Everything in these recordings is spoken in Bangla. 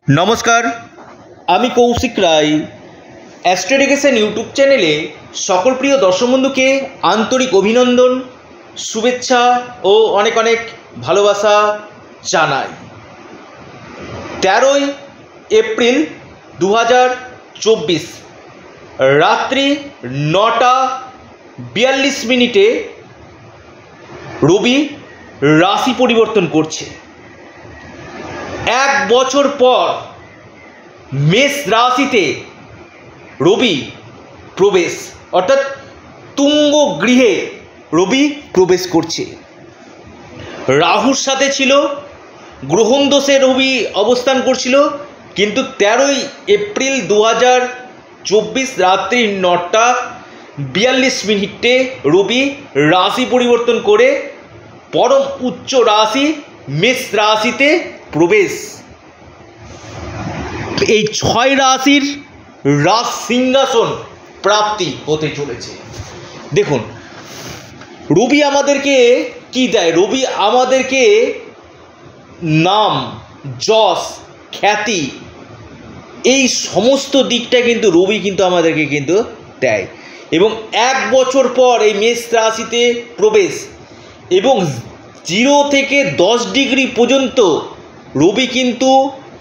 নমস্কার, আমি কৌশিক রায়। অ্যাস্ট্রোডিকেশন ইউটিউব চ্যানেলে সকল প্রিয় দর্শক বন্ধুকে আন্তরিক অভিনন্দন, শুভেচ্ছা ও অনেক অনেক ভালোবাসা জানাই। 13ই এপ্রিল 2024 রাত্রি 9:42 রবি রাশি পরিবর্তন করছে। এক বছর পর মেষ রাশিতে রবি প্রবেশ, অর্থাৎ তুঙ্গ গৃহে রবি প্রবেশ করছে। রাহুর সাথে ছিল, গ্রহণ দোষে রবি অবস্থান করছিল, কিন্তু 13ই এপ্রিল 2024 রাত্রি 9:42 রবি রাশি পরিবর্তন করে পরম উচ্চ রাশি মেষ রাশিতে প্রবেশ। এই 6 রাশির রাজ সিংহাসন প্রাপ্তি হতে চলেছে। দেখুন, রবি আমাদেরকে কি দেয়? রবি আমাদেরকে নাম, যশ, খ্যাতি, এই সমস্ত দিকটা কিন্তু রবি কিন্তু আমাদেরকে কিন্তু দেয়। এবং এক বছর পর এই মেষ রাশিতে প্রবেশ এবং 0 থেকে 10 ডিগ্রি পর্যন্ত রবি কিন্তু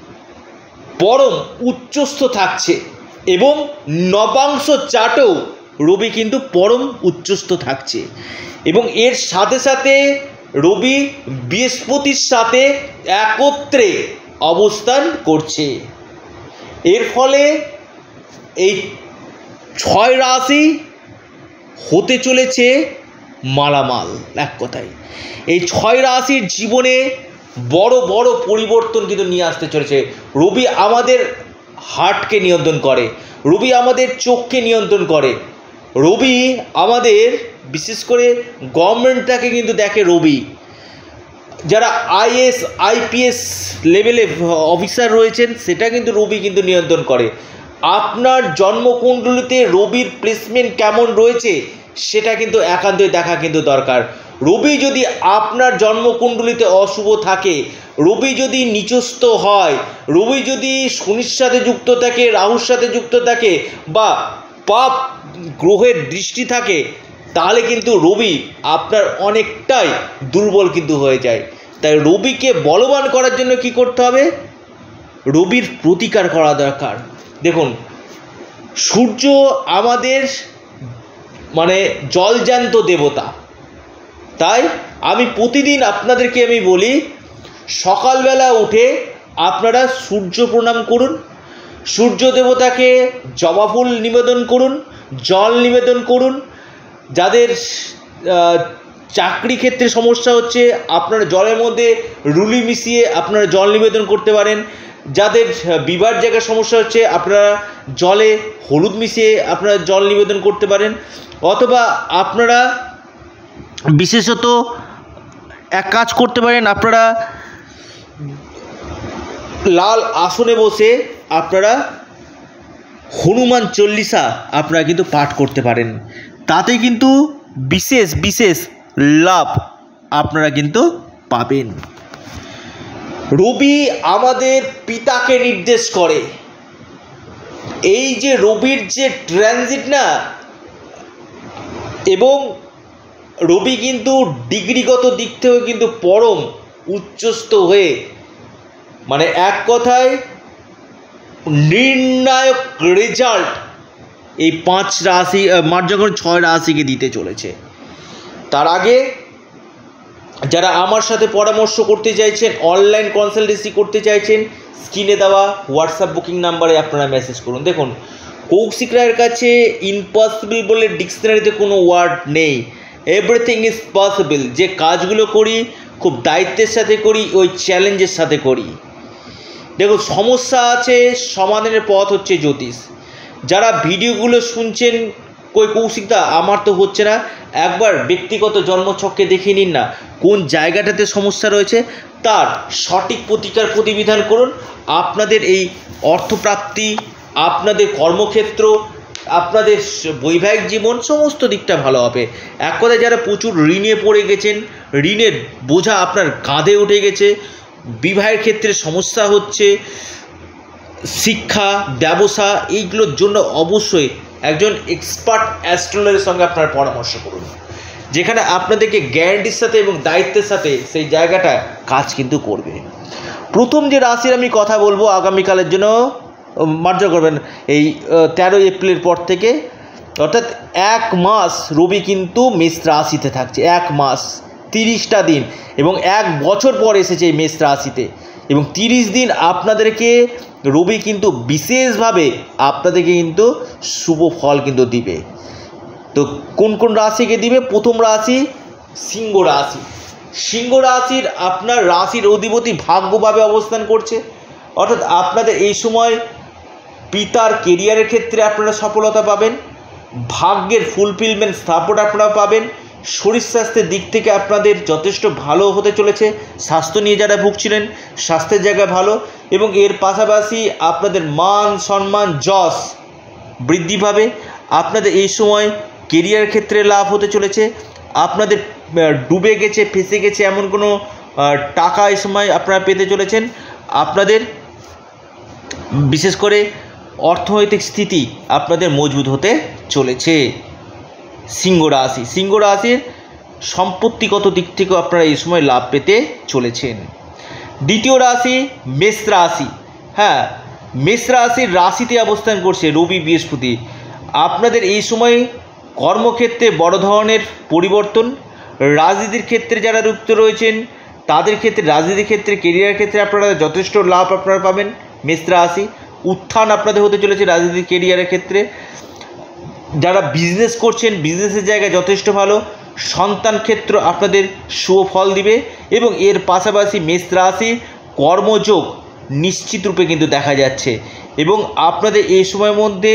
পরম উচ্চস্থ থাকছে এবং নবাংশ চাটেও রবি কিন্তু পরম উচ্চস্থ থাকছে। এবং এর সাথে সাথে রবি বৃহস্পতির সাথে একত্রে অবস্থান করছে। এর ফলে এই 6 রাশি হতে চলেছে মালামাল। এক কথায় এই 6 রাশির জীবনে বড় বড় পরিবর্তন কিন্তু নিয়ে আসতে চলেছে। রবি আমাদের হার্টকে নিয়ন্ত্রণ করে, রবি আমাদের চোখকে নিয়ন্ত্রণ করে, রবি আমাদের বিশেষ করে গভর্নমেন্টটাকে কিন্তু দেখে। রবি যারা আইএস আইপিএস লেভেলে অফিসার রয়েছেন সেটা কিন্তু রবি কিন্তু নিয়ন্ত্রণ করে। আপনার জন্মকুণ্ডলিতে রবির প্লেসমেন্ট কেমন রয়েছে সেটা কিন্তু একান্তই দেখা কিন্তু দরকার। রবি যদি আপনার জন্মকুণ্ডলিতে অশুভ থাকে, রবি যদি নিচস্থ হয়, রবি যদি শনির সাথে যুক্ত থাকে, রাহুর সাথে যুক্ত থাকে বা পাপ গ্রহের দৃষ্টি থাকে, তাহলে কিন্তু রবি আপনার অনেকটাই দুর্বল কিন্তু হয়ে যায়। তাই রবিকে বলবান করার জন্য কি করতে হবে? রবির প্রতিকার করা দরকার। দেখুন, সূর্য আমাদের জলজ্যান্ত দেবতা। তাই আমি প্রতিদিন আপনাদেরকে বলি, সকালবেলা উঠে আপনারা সূর্য প্রণাম করুন, সূর্য দেবতাকে জবা ফুল নিবেদন করুন, জল নিবেদন করুন। যাদের চাকরি ক্ষেত্রে সমস্যা হচ্ছে আপনারা জলের মধ্যে রুলি মিশিয়ে আপনারা জল নিবেদন করতে পারেন। যাদের বিবাহ জায়গায় সমস্যা হচ্ছে আপনারা জলে হলুদ মিশিয়ে আপনারা জল নিবেদন করতে পারেন। অথবা আপনারা বিশেষত এক কাজ করতে পারেন, আপনারা লাল আসনে বসে আপনারা হনুমান চল্লিশা আপনারা কিন্তু পাঠ করতে পারেন। তাতে কিন্তু বিশেষ বিশেষ লাভ আপনারা কিন্তু পাবেন। রবি আমাদের পিতাকে নির্দেশ করে। এই যে রবির যে ট্রানজিট না, এবং রবি কিন্তু ডিগ্রিগত দিক থেকেও কিন্তু পরম উচ্চস্থ হয়ে এক কথায় নির্ণায়ক রেজাল্ট এই 5 রাশি যখন 6 রাশিকে দিতে চলেছে। তার আগে যারা আমার সাথে পরামর্শ করতে চাইছেন, অনলাইন কনসালটেন্সি করতে চাইছেন, স্ক্রিনে দেওয়া হোয়াটসঅ্যাপ বুকিং নাম্বারে আপনারা মেসেজ করুন। দেখুন, কৌশিক রায়ের কাছে ইম্পসিবল বলে ডিকশনারিতে কোনো ওয়ার্ড নেই। Everything is possible. যে কাজগুলো করি খুব দায়িত্বের সাথে করি, ওই চ্যালেঞ্জের সাথে করি। দেখুন, সমস্যা আছে, সমাধানের পথ হচ্ছে জ্যোতিষ। যারা ভিডিওগুলো শুনছেন, কৌশিকদা আমার তো হচ্ছে না, একবার ব্যক্তিগত জন্মছককে দেখিয়ে নিন না, কোন জায়গাটাতে সমস্যা রয়েছে, তার সঠিক প্রতিকার প্রতিবিধান করুন। আপনাদের এই অর্থপ্রাপ্তি, আপনাদের কর্মক্ষেত্র, আপনাদের বৈবাহিক জীবন সমস্ত দিকটা ভালো হবে। এক কথায় যারা প্রচুর ঋণে পড়ে গেছেন, ঋণের বোঝা আপনার কাঁধে উঠে গেছে, বিবাহের ক্ষেত্রে সমস্যা হচ্ছে, শিক্ষা, ব্যবসা, এইগুলোর জন্য অবশ্যই একজন এক্সপার্ট অ্যাস্ট্রোলজারের সঙ্গে আপনারা পরামর্শ করুন, যেখানে আপনাদেরকে গ্যারান্টির সাথে এবং দায়িত্বের সাথে সেই জায়গাটা কাজ কিন্তু করবে। প্রথম যে রাশির আমি কথা বলবো আগামীকালের জন্য, মার্জনা করবেন, এই 13 এপ্রিলের পর থেকে, অর্থাৎ 1 মাস রবি কিন্তু মেষ রাশিতে থাকছে। 1 মাস 30টা দিন, এবং 1 বছর পর এসেছে এই মেষ রাশিতে, এবং 30 দিন আপনাদেরকে রবি কিন্তু বিশেষভাবে আপনাদেরকে কিন্তু শুভ ফল কিন্তু দিবে। তো কোন কোন রাশিকে দিবে? প্রথম রাশি সিংহ রাশি। সিংহ রাশির আপনার রাশির অধিপতি ভাগ্যভাবে অবস্থান করছে, অর্থাৎ আপনাদের এই সময় পিতার কেরিয়ারের ক্ষেত্রে আপনারা সফলতা পাবেন, ভাগ্যের ফুলফিলমেন্ট সাপোর্ট আপনারা পাবেন, শরীর স্বাস্থ্যের দিক থেকে আপনাদের যথেষ্ট ভালো হতে চলেছে। স্বাস্থ্য নিয়ে যারা ভুগছিলেন স্বাস্থ্যের জায়গায় ভালো, এবং এর পাশাপাশি আপনাদের মান সম্মান যশ বৃদ্ধি পাবে। আপনাদের এই সময় কেরিয়ার ক্ষেত্রে লাভ হতে চলেছে। আপনাদের ডুবে গেছে, ফেসে গেছে এমন কোনো টাকা এই সময় আপনারা পেতে চলেছেন। আপনাদের বিশেষ করে অর্থনৈতিক স্থিতি আপনাদের মজবুত হতে চলেছে। সিংহ রাশি, সিংহ রাশির সম্পত্তিগত দিক থেকেও আপনারা এই সময় লাভ পেতে চলেছেন। দ্বিতীয় রাশি মেষ রাশি। হ্যাঁ, মেষ রাশির রাশিতে অবস্থান করছে রবি বৃহস্পতি। আপনাদের এই সময় কর্মক্ষেত্রে বড় ধরনের পরিবর্তন, রাজনীতির ক্ষেত্রে যারা যুক্ত রয়েছেন তাদের ক্ষেত্রে, রাজনীতির ক্ষেত্রে, কেরিয়ার ক্ষেত্রে আপনারা যথেষ্ট লাভ আপনারা পাবেন। মেষ রাশি উত্থান আপনাদের হতে চলেছে রাজনীতি কেরিয়ারের ক্ষেত্রে। যারা বিজনেস করছেন বিজনেসের জায়গায় যথেষ্ট ভালো, সন্তান ক্ষেত্র আপনাদের শুভ ফল দিবে, এবং এর পাশাপাশি মেষ রাশি কর্মযোগ নিশ্চিত রূপে কিন্তু দেখা যাচ্ছে। এবং আপনাদের এই সময়ের মধ্যে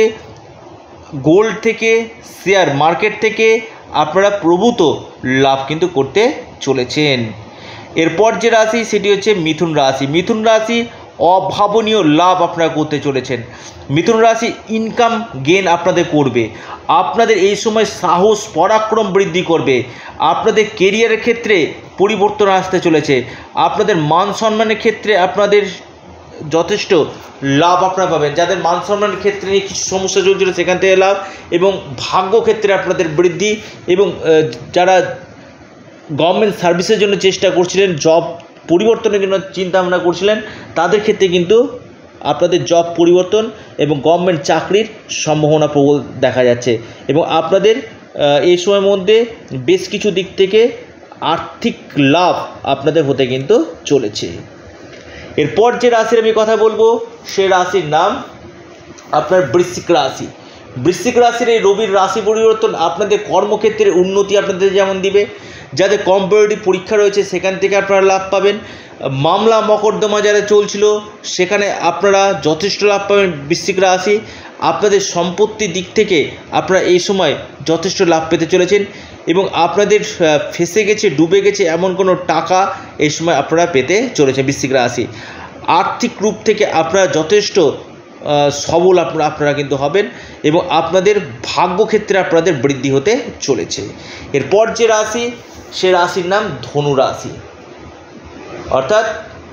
গোল্ড থেকে, শেয়ার মার্কেট থেকে আপনারা প্রভূত লাভ কিন্তু করতে চলেছেন। এরপর যে রাশি সেটি হচ্ছে মিথুন রাশি। মিথুন রাশি অভাবনীয় লাভ আপনারা করতে চলেছেন। মিথুন রাশি ইনকাম গেইন আপনাদের করবে। আপনাদের এই সময় সাহস পরাক্রম বৃদ্ধি করবে। আপনাদের কেরিয়ারের ক্ষেত্রে পরিবর্তন আসতে চলেছে। আপনাদের মান সম্মানের ক্ষেত্রে আপনাদের যথেষ্ট লাভ আপনারা পাবেন। যাদের মান সম্মানের ক্ষেত্রে নিয়ে কিছু সমস্যা চলছিল সেখান থেকে লাভ, এবং ভাগ্য ক্ষেত্রে আপনাদের বৃদ্ধি, এবং যারা গভর্নমেন্ট সার্ভিসের জন্য চেষ্টা করছিলেন, জব পরিবর্তনের জন্য চিন্তা ভাবনা করছিলেন, তাদের ক্ষেত্রে কিন্তু আপনাদের জব পরিবর্তন এবং গভর্নমেন্ট চাকরির সম্ভাবনা প্রবল দেখা যাচ্ছে। এবং আপনাদের এই সময়ের মধ্যে বেশ কিছু দিক থেকে আর্থিক লাভ আপনাদের হতে কিন্তু চলেছে। এরপর যে রাশির আমি কথা বলবো সে রাশির নাম আপনার বৃশ্চিক রাশি। বৃশ্চিক রাশির এই রবির রাশি পরিবর্তন আপনাদের কর্মক্ষেত্রে উন্নতি আপনাদের যেমন দিবে, যাদের কম্পিটিটিভ পরীক্ষা রয়েছে সেখান থেকে আপনারা লাভ পাবেন। মামলা মকদ্দমা যারা চলছিল সেখানে আপনারা যথেষ্ট লাভ পাবেন। বৃশ্চিক রাশি আপনাদের সম্পত্তির দিক থেকে আপনারা এই সময় যথেষ্ট লাভ পেতে চলেছেন, এবং আপনাদের ফেসে গেছে, ডুবে গেছে এমন কোনো টাকা এই সময় আপনারা পেতে চলেছে। বৃশ্চিক রাশি আর্থিক রূপ থেকে আপনারা যথেষ্ট সবল আপনারা কিন্তু হবেন, এবং আপনাদের ভাগ্যক্ষেত্রে আপনাদের বৃদ্ধি হতে চলেছে। এরপর যে রাশি সে রাশির নাম ধনু রাশি, অর্থাৎ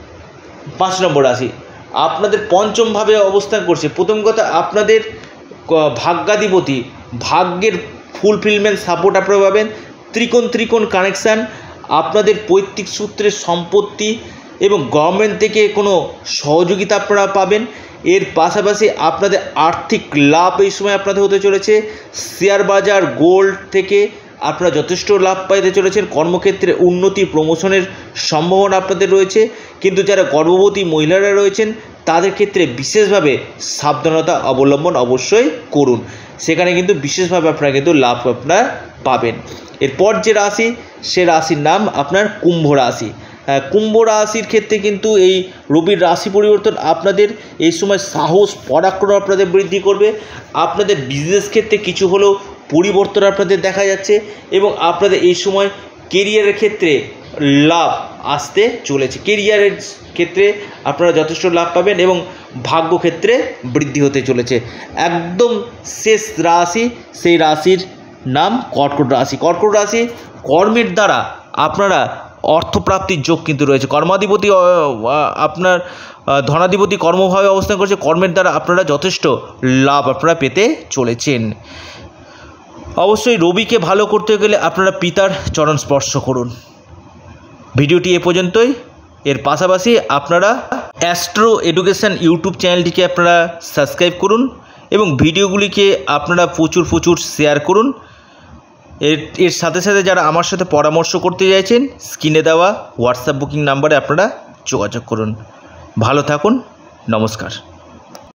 5 নম্বর রাশি। আপনাদের পঞ্চমভাবে অবস্থান করছে। প্রথম কথা, আপনাদের ভাগ্যাধিপতি, ভাগ্যের ফুলফিলমেন্ট সাপোর্ট আপনারা পাবেন। ত্রিকোণ কানেকশান, আপনাদের পৈতৃক সূত্রের সম্পত্তি এবং গভর্নমেন্ট থেকে কোনো সহযোগিতা আপনারা পাবেন। এর পাশাপাশি আপনাদের আর্থিক লাভ এই সময় আপনাদের হতে চলেছে। শেয়ার বাজার, গোল্ড থেকে আপনারা যথেষ্ট লাভ পাইতে চলেছেন। কর্মক্ষেত্রে উন্নতি, প্রমোশনের সম্ভাবনা আপনাদের রয়েছে। কিন্তু যারা গর্ভবতী মহিলারা রয়েছেন তাদের ক্ষেত্রে বিশেষভাবে সাবধানতা অবলম্বন অবশ্যই করুন, সেখানে কিন্তু বিশেষভাবে আপনারা কিন্তু লাভ আপনারা পাবেন। এরপর যে রাশি সে রাশির নাম আপনার কুম্ভ রাশি। কুম্ভ রাশির ক্ষেত্রে কিন্তু এই রবির রাশি পরিবর্তন আপনাদের এই সময় সাহস পরাক্রম আপনাদের বৃদ্ধি করবে। আপনাদের বিজনেস ক্ষেত্রে কিছু হলেও পরিবর্তন আপনাদের দেখা যাচ্ছে, এবং আপনাদের এই সময় কেরিয়ারের ক্ষেত্রে লাভ আসতে চলেছে। কেরিয়ারের ক্ষেত্রে আপনারা যথেষ্ট লাভ পাবেন, এবং ভাগ্য ক্ষেত্রে বৃদ্ধি হতে চলেছে। একদম শেষ রাশি সেই রাশির নাম কর্কট রাশি। কর্কট রাশি কর্মের দ্বারা আপনারা অর্থপ্রাপ্তির যোগ কিন্তু রয়েছে। কর্মাধিপতি আপনার ধনাধিপতি কর্মভাবে অবস্থান করছে, কর্মের দ্বারা আপনারা যথেষ্ট লাভ আপনারা পেতে চলেছেন। অবশ্যই রবিকে ভালো করতে গেলে আপনারা পিতার চরণ স্পর্শ করুন। ভিডিওটি এ পর্যন্তই। এর পাশাপাশি আপনারা অ্যাস্ট্রো এডুকেশন ইউটিউব চ্যানেলটিকে আপনারা সাবস্ক্রাইব করুন এবং ভিডিওগুলিকে আপনারা প্রচুর শেয়ার করুন। এর সাথে সাথে যারা আমার সাথে পরামর্শ করতে চাইছেন স্ক্রিনে দেওয়া হোয়াটসঅ্যাপ বুকিং নাম্বারে আপনারা যোগাযোগ করুন। ভালো থাকুন, নমস্কার।